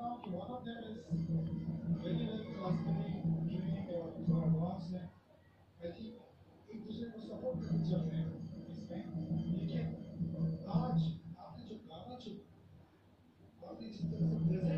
हूँ कि one of them is very well classically trained और थोड़ा advanced है। I think एक दूसरे को support करके चल रहे हैं इसमें। लेकिन आज आपने जो गाना चुना, आपने जिस तरह से present